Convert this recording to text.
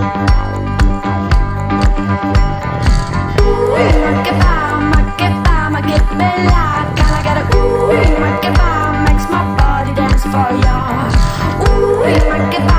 Makes my body dance for ya. Ooh, make it